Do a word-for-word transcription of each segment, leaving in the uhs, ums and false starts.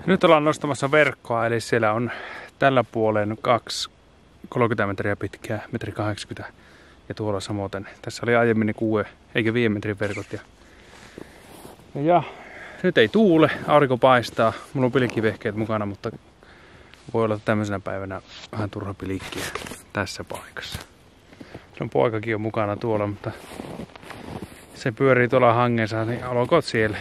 Nyt ollaan nostamassa verkkoa, eli siellä on tällä puolen kaksi kolmekymmentä metriä pitkää, metri kahdeksankymmentä ja tuolla samoin. Tässä oli aiemmin kuue eikä viiden metrin verkot. Ja, ja nyt ei tuule, aurinko paistaa. Mulla on pilkkivehkeet mukana, mutta voi olla tämmöisenä päivänä vähän turha pilkkiä tässä paikassa. Se on poikakin on mukana tuolla, mutta se pyörii tuolla hangensa, niin olkoon siellä.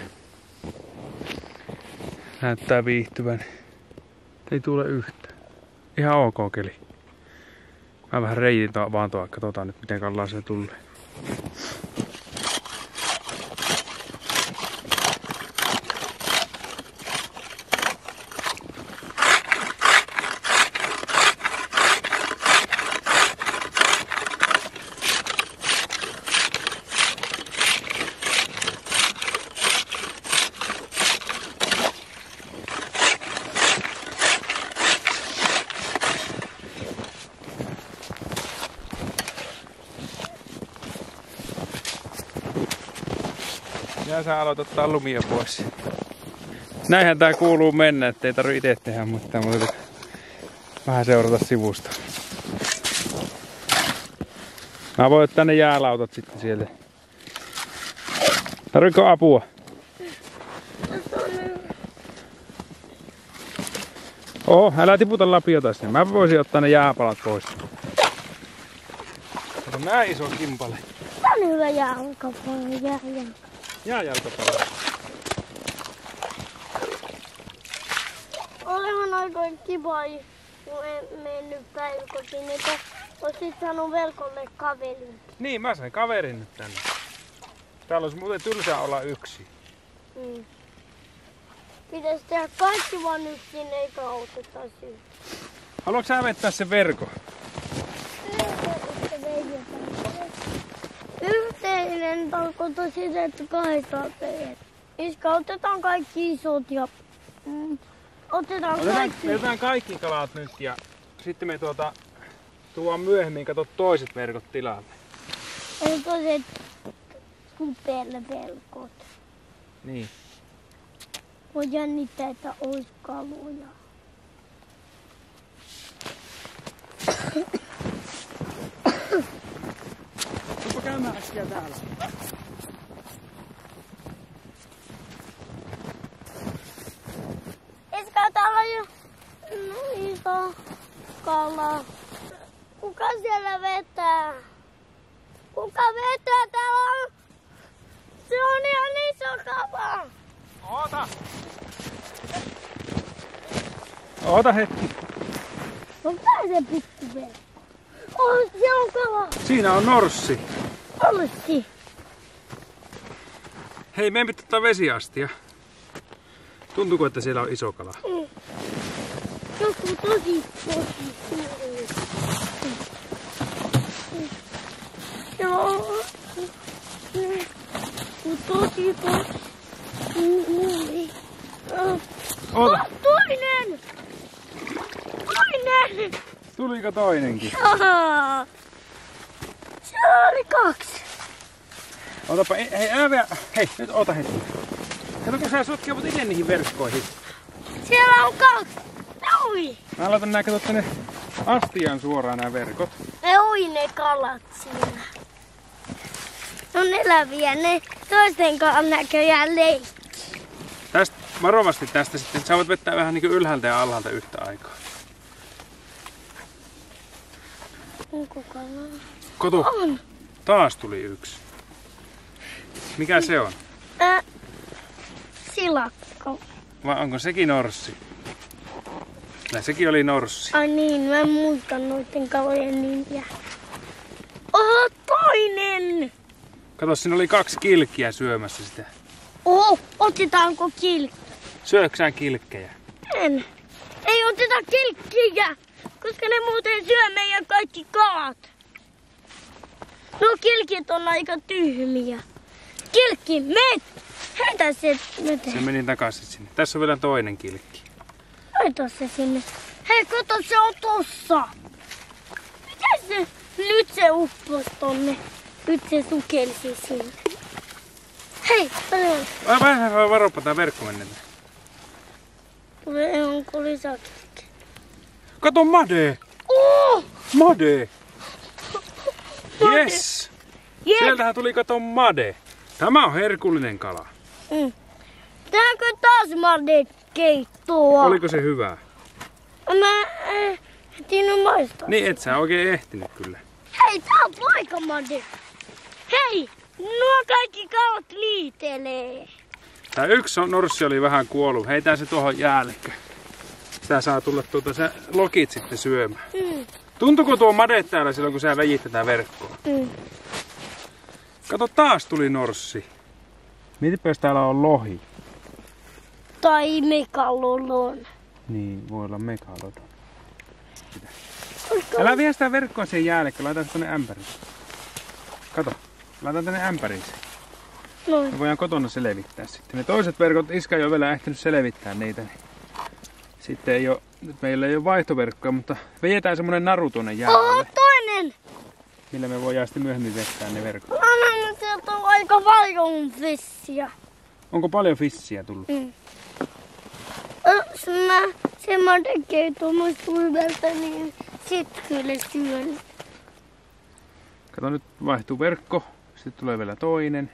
Näyttää viihtyvän. Ei tule yhtään. Ihan ok keli. Mä vähän reitin vaan tuo, katsotaan nyt miten kallaan se tulee. Ja sä aloit ottaa lumia pois. Näinhän tää kuuluu mennä, ettei tarvi itse tehdä, mutta mutta vähän seurata sivusta. Mä voin ottaa ne jäälautat sitten sieltä. Tarvitko apua? Oho, älä tiputa lapiota sinne. Mä voisin ottaa ne jääpalat pois. Kato, näin iso kimpale. Tää on hyvä jalkapallo, jää jalkapallo. Jääjalkapallo. Olehan oikein kiva, kun en mennyt päiväkotiin, että olisit saanut verkolle kaverin. Niin, mä sain kaverin nyt tänne. Täällä olisi muuten tylsää olla yksi. Mm. Pitäisi tehdä kaikki vaan yksin, eikä auteta syytä. Haluatko sä vettää sen verkon? Yhteinen tarkoittaa sitä, että kahdestaan teet. Iskä, otetaan kaikki isot ja mm, otetaan, Otetaan, kaikki. me otetaan kaikki kalat nyt ja sitten me tuota tuodaan myöhemmin kato toiset verkot tilalle. Eli toiset kupeelle verkot. Niin. Voi jännittää, että olisi kaluja. Tuppa käymään äsken täällä. Iskä, täällä on jo no, iso kala. Kuka siellä vetää? Kuka vetää? Täällä on... Se on ihan iso kala. Oota! Oota hetki. No pääse pikku vielä. Oh, se on kala. Siinä on norssi. Olessi. Hei, meidän pitää ottaa vesiastia. Tuntuuko, että siellä on iso kala? Mm. Joku tosi, tosi suuri. Joo. Tosi, tosi suuri. Oota! Oh, toinen! Toinen! Tuliko toinenkin? Aha. Siellä oli kaksi. Otapa, hei, älä vielä. Hei, nyt oota hetki. Kato, kun sä sotkeudut itse niihin verkkoihin. Siellä on kaksi. Oi! Mä laitan nää, kato tänne astiaan suoraan nää verkot. Ne oi ne kalat siinä. Ne on eläviä, ne toisten kanssa näköjään leikki. Tästä, varovasti tästä sitten, sä voit vettää vähän niinku ylhäältä ja alhaalta yhtä aikaa. Onko kalaa? Kotu, On. taas tuli yksi. Mikä se on? Äh, silakka. Vai onko sekin norssi? Kyllä sekin oli norssi. Ai niin, mä en muista noiden kalojen nimiä. Oho, toinen! Kato, siinä oli kaksi kilkkiä syömässä sitä. Oho, otetaanko kilkki? Syöksä sä kilkkejä? En. Ei oteta kilkkiä, koska ne muuten syö meidän kaikki kalat. No kilkit on aika tyhmiä. Kilkki, met! Heitä se nyt. Se meni takaisin sinne. Tässä on vielä toinen kilkki. Heitä se sinne. Hei, kato, se on tossa. Mitä se? Nyt se uppos tonne. Nyt se sukelsi sinne. Hei, paljon. Vai vai vai varopa, tää verkko menee. tulee onko lisäkilkki. Kato made! Oh! Made! Yes! Yes. Sieltähän tuli kato made. Tämä on herkullinen kala. Mm. Tääkö taas madekeittoa? Oliko se hyvää? Mä en ehtinyt maistaa. Niin et sä oikein ehtinyt kyllä. Hei, tää on poikamade. Hei, nuo kaikki kalat liitelee. Tää yksi norssi oli vähän kuollut. Heitään se tuohon jäällekö. Sitä saa tulla tuota se lokit sitten syömään. Mm. Tuntuuko tuo made täällä silloin kun sä vejit tätä verkkoa? Mm. Kato taas tuli norssi. Mietipä jos täällä on lohi. Tai megalodon. Niin, voi olla megalodon. Sitä. Älä vie sitä verkkoa siihen jäällekö, laita se tonne ämpäriin. Kato, laita tänne ämpäriin se. Noin. Me voidaan kotona selvittää sitten. Ne toiset verkot, Iska ei ole vielä ehtinyt selvittää niitä. Niin sitten ei ole, nyt meillä ei ole vaihtoverkkoja, mutta vejetään semmonen naru tuonne jäälle. Oo, toinen! Millä me voidaan sitten myöhemmin vettää ne verkot. Anna nyt sieltä on aika paljon fissiä. Onko paljon fissiä tullut? Mm. Jos mä se madekeitto muistuu hyvältä, niin sit kyllä syön. Kato, nyt vaihtuu verkko. Sitten tulee vielä toinen.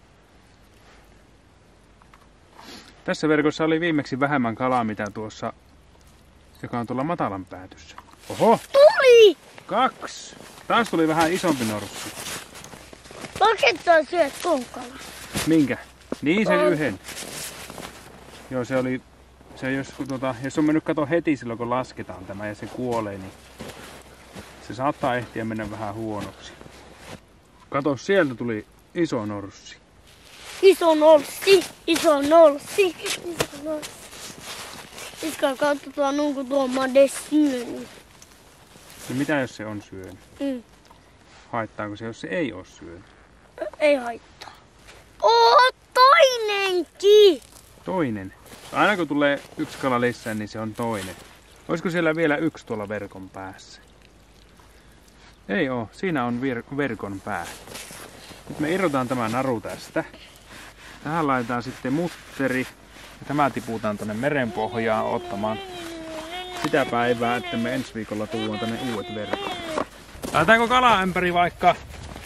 Tässä verkossa oli viimeksi vähemmän kalaa, mitä tuossa, joka on tuolla matalan päätyssä. Oho! Tuli! Kaksi! Taas tuli vähän isompi norssi. Pakettaa syöt tuon kalan. Minkä? Niin sen On. yhden. Joo, se oli... Se jos, tuota, jos on mennyt kato heti silloin, kun lasketaan tämä ja se kuolee, niin se saattaa ehtiä mennä vähän huonoksi. Kato, sieltä tuli iso norssi. Iso norssi, iso norssi, iso norssi. Iska katsotaan, onko tuo made syönyt. No mitä jos se on syönyt? Mm. Haittaako se, jos se ei ole syönyt? Ei haittaa. Oo, toinenkin! Toinen. Aina kun tulee yksi kala lisää, niin se on toinen. Olisiko siellä vielä yksi tuolla verkon päässä? Ei oo. Siinä on vir- verkon pää. Nyt me irrotaan tämä naru tästä. Tähän laitetaan sitten mutteri. Ja tämä tiputaan tonne merenpohjaan ottamaan sitä päivää, että me ensi viikolla tuodaan tänne uudet verkot. Laitetaanko kalaämpäri vaikka?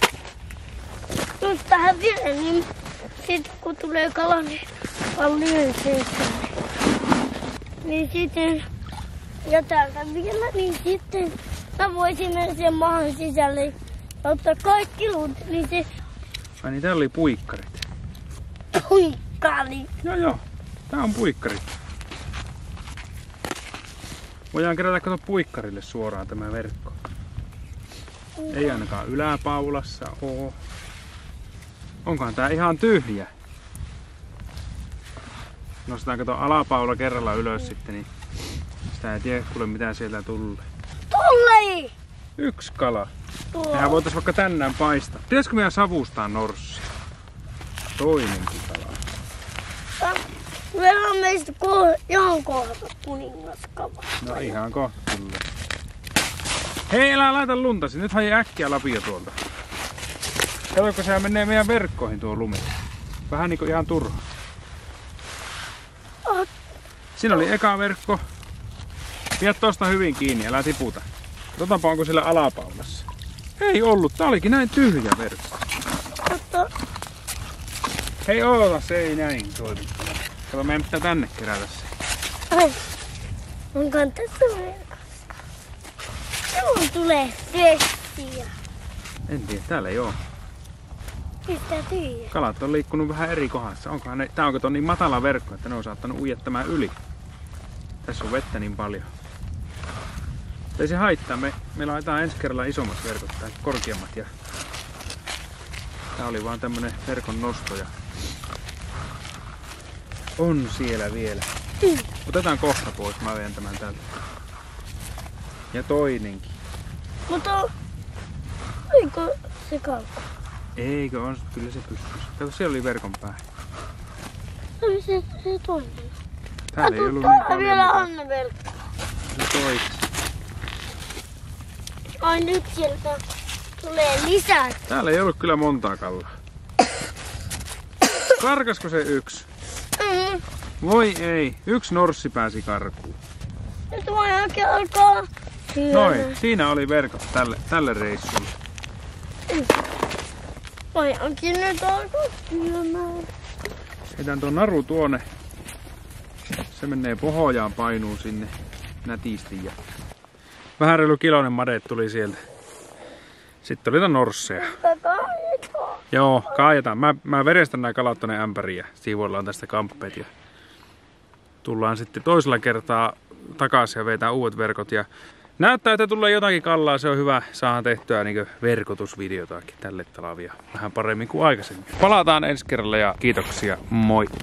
Just tähän vielä, niin sit kun tulee kala, niin paljon seitsemän. Niin sitten, ja täältä vielä, niin sitten mä voisin mennä sen mahan sisälle ja ottaa kaikki luut, niin se Ai niin, täällä oli puikkarit. puikkali. Joo joo, tää on puikkarit. Voidaan kerätä kato puikkarille suoraan tämä verkko. Ei ainakaan yläpaulassa oo. Onkohan tää ihan tyhjä? Nostetaan kato alapaula kerralla ylös sitten, niin sitä ei tiedä kuule mitä sieltä tulee. Tuli! Yksi kala. Tuo. Mehän voitais vaikka tänään paistaa. Pitäisikö meidän savustaa norssi? Toinenkin kala. Meillä on meistä ko- ihan kohta kuningaskava. No ihan kohta tulee. Hei, älä laita luntasi. Nyt hajii äkkiä lapio tuolta. Katsokko sehän menee meidän verkkoihin tuo lumi. Vähän niinku ihan turha. Oh, Siinä oli eka verkko. Pidä tosta hyvin kiinni, älä tiputa. Katsotaanpa onko siellä alapaulassa. Ei ollut, tää olikin näin tyhjä verkko. kato. Hei oota, se ei näin toimi. Kato, meidän pitää tänne kerätä se. Ai, onkohan tässä verkossa? Silloin tulee vesiä. En tiedä, täällä ei oo. Mistä tyhjä? Kalat on liikkunut vähän eri kohdassa. Onkohan ne, tää onko ton niin matala verkko, että ne on saattanut uida tämän yli. Tässä on vettä niin paljon. Ei se haittaa, me, me laitetaan ensi kerralla isommat verkot tai korkeammat. Ja tää oli vaan tämmönen verkon nosto. Ja on siellä vielä. Mm. Otetaan kohta pois, mä vien tämän täältä. Ja toinenkin. Mutta oliko se kaukana? Eikö on, kyllä se pystyy. Kato, siellä oli verkon pää. Oli se, se toinen. Täällä ei ollut niin Täällä paljon. vielä mutta on verkko. Se toiksi. Ai nyt sieltä tulee lisää. Täällä ei ollut kyllä montaa kallaa. Karkasko se yksi? Mm. Voi ei, yksi norssi pääsi karkuun. Nyt voidaankin alkaa syömään. Noin, siinä oli verkot tälle, tälle reissulle. Voidaankin nyt alkaa syömään. Heitän tuon naru tuonne. Se menee pohjaan, painuu sinne nätisti. Ja vähän reilu kiloinen made tuli sieltä. Sitten oli tää norsseja. Joo, kaajetaan. Mä, mä verestän nää kalat tonne ämpäriin ja siivoillaan tästä kamppeet. Ja tullaan sitten toisella kertaa takaisin ja vetää uudet verkot. Ja näyttää, että tulee jotakin kallaa. Se on hyvä. Saadaan tehtyä niin verkotusvideotakin tälle talavia vähän paremmin kuin aikaisemmin. Palataan ensi kerralla ja kiitoksia. Moi!